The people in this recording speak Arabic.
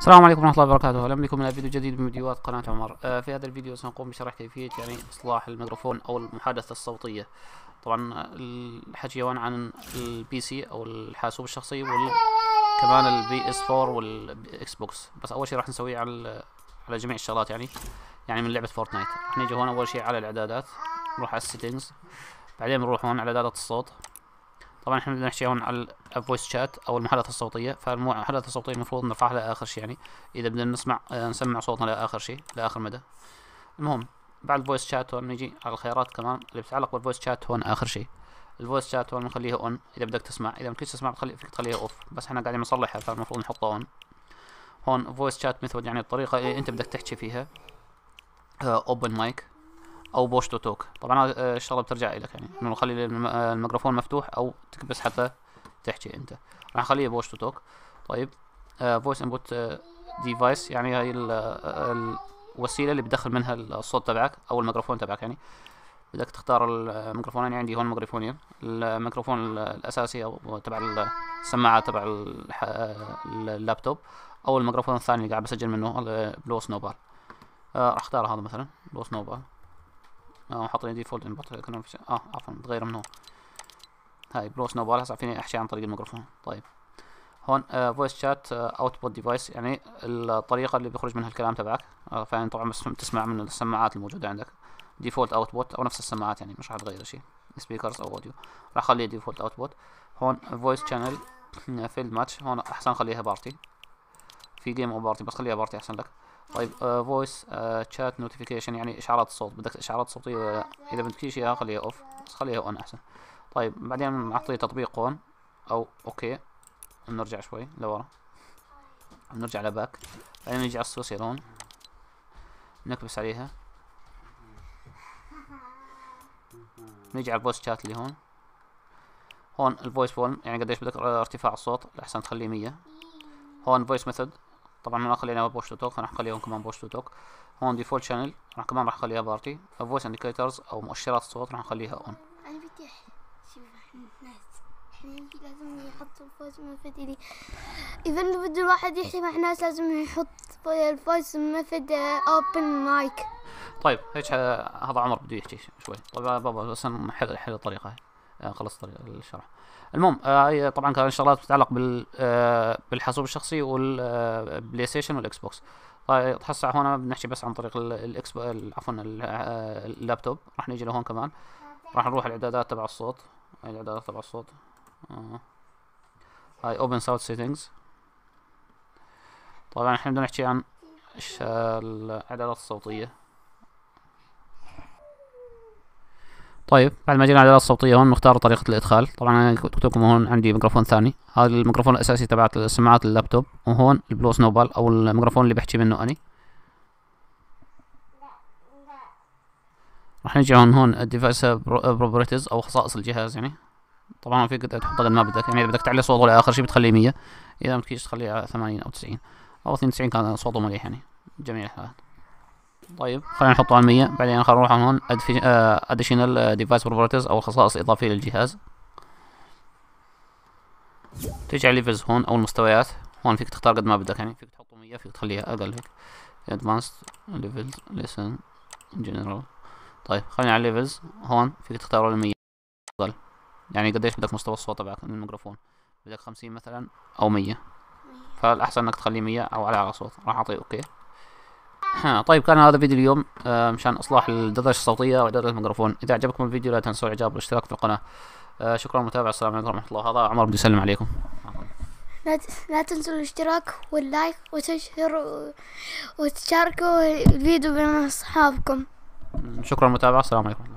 السلام عليكم ورحمة الله وبركاته، أهلا بكم إلى فيديو جديد من فيديوهات قناة عمر. في هذا الفيديو سنقوم بشرح كيفية إصلاح الميكروفون أو المحادثة الصوتية. طبعا الحكي هون عن البي سي أو الحاسوب الشخصي وكمان البي اس 4 والاكس بوكس. بس أول شيء راح نسويه على جميع الشغلات يعني من لعبة فورتنايت. راح نيجي هون أول شيء على الإعدادات، نروح على السيتنجز، بعدين بنروح هون على إعدادات الصوت. طبعا احنا بدنا نحكي هون على الفويس شات او المحادثه الصوتيه. فالمحادثه الصوتيه المفروض نرفعها لاخر شيء، اذا بدنا نسمع صوتنا لاخر شيء، لاخر مدى. المهم بعد الفويس شات هون نيجي على الخيارات كمان اللي بتتعلق بالفويس شات. هون اخر شيء الفويس شات هون بنخليها اون اذا بدك تسمع، اذا بدك تسمع فيك تخليها اوف، بس احنا قاعدين نصلحها فالمفروض نحطها اون. هون فويس شات ميثود يعني الطريقه اللي انت بدك تحكي فيها، اوبن مايك او بوش تو توك. طبعا هذا الشغله بترجع لك، يعني انه نخلي الميكروفون مفتوح او تكبس حتى تحكي انت. راح نخليه بوش تو توك. طيب فويس انبوت ديفايس يعني هاي الوسيله اللي بتدخل منها الصوت تبعك او الميكروفون تبعك. يعني بدك تختار الميكروفونين، عندي هون ميكروفونين، الميكروفون الاساسي او تبع السماعه تبع اللابتوب، او الميكروفون الثاني اللي قاعد بسجل منه بلو سنوبال. راح اختار هذا مثلا بلو سنوبال. حاطين ديفولت انبوت عفوا بتغير من هون. هاي بلو سنوبال. هسه فيني احكي عن طريق الميكروفون. طيب هون فويس شات اوتبوت ديفايس يعني الطريقه اللي بيخرج منها الكلام تبعك. فانت طبعا بس تسمع من السماعات الموجوده عندك ديفولت اوتبوت او نفس السماعات، يعني مش راح تغير شيء، سبيكرز او اوديو. راح اخليه ديفولت اوتبوت. هون فويس شانل فيلد ماتش، هون احسن خليها بارتي، في جيم او بارتي بس خليها بارتي احسن لك. طيب فويس شات نوتيفيكيشن يعني اشعارات الصوت، بدك اشعارات صوتيه ولا لا؟ اذا بدك اياها خليها اوف، بس خليها اون احسن. طيب بعدين نعطيه تطبيق هون او اوكي، نرجع شوي لورا، نرجع لباك، بعدين نيجي على السوسيال هون نكبس عليها، نيجي على الفويس شات اللي هون الفويس فولم يعني قديش بدك ارتفاع الصوت، الاحسن تخليه 100. هون فويس ميثود طبعا ما خلينا بوش تو توك، راح نخليهم كمان بوش تو توك. هون ديفولت شانل راح اخليها بارتي. فويس انديكيتورز او مؤشرات الصوت راح نخليها اون. انا بدي شوف الناس احنا لازم يحطوا الفويس ميثود. اذا بده الواحد يحكي مع ناس لازم يحط الفويس ميثود اوبن مايك. طيب هيك هذا عمر بده يحكي شوي. طيب بابا بس نحل الطريقه هاي، خلص طريقه الشرح. المهم هي طبعا كانت شغلات بتتعلق بالحاسوب الشخصي والبلاي ستيشن والاكس بوكس. طيب هسه هون بنحكي بس عن طريق عفوا اللابتوب. راح نيجي لهون كمان، راح نروح الاعدادات تبع الصوت. هاي الاعدادات تبع الصوت، هاي اوبن ساوند سيتنجز. طبعا احنا بدنا نحكي عن الاعدادات الصوتيه. طيب بعد ما جينا على الاعدادات الصوتيه هون نختار طريقه الادخال. طبعا انا قلت لكم هون عندي ميكروفون ثاني، هذا الميكروفون الاساسي تبعت سماعات اللابتوب، وهون البلو سنوبال او الميكروفون اللي بحكي منه اني. راح نجي هون الديفايس بروبرتيز او خصائص الجهاز. يعني طبعا فيك تحط قد ما بدك، يعني اذا بدك تعلي صوته لاخر شيء بتخليه 100، اذا بدك تخليه 80 او 90 او 92 كان صوته مليح يعني جميع الحالات. طيب خلينا نحطه على 100. بعدين خلينا نروح هون اديشنال ديفايس بروبرتيز او الخصائص الاضافيه للجهاز. تيجي على ليفلز هون او المستويات. هون فيك تختار قد ما بدك، يعني فيك تحطه 100، فيك تخليها اقل هيك ادفانسد ليفلز ليسن جنرال. طيب خلينا على ليفلز هون فيك تختاروا ال 100 افضل، يعني قديش بدك مستوى الصوت تبعك من الميكروفون، بدك 50 مثلا او 100، فالاحسن انك تخليه 100 او على صوت. راح اعطيه اوكي. طيب كان هذا فيديو اليوم مشان اصلاح الدردشه الصوتيه واعداد الميكروفون. اذا عجبكم الفيديو لا تنسوا الاعجاب والاشتراك في القناه. شكرا للمتابعه، السلام عليكم ورحمه الله. هذا عمر بده يسلم عليكم. لا تنسوا الاشتراك واللايك وتشاركوا الفيديو بين اصحابكم. شكرا للمتابعه، السلام عليكم.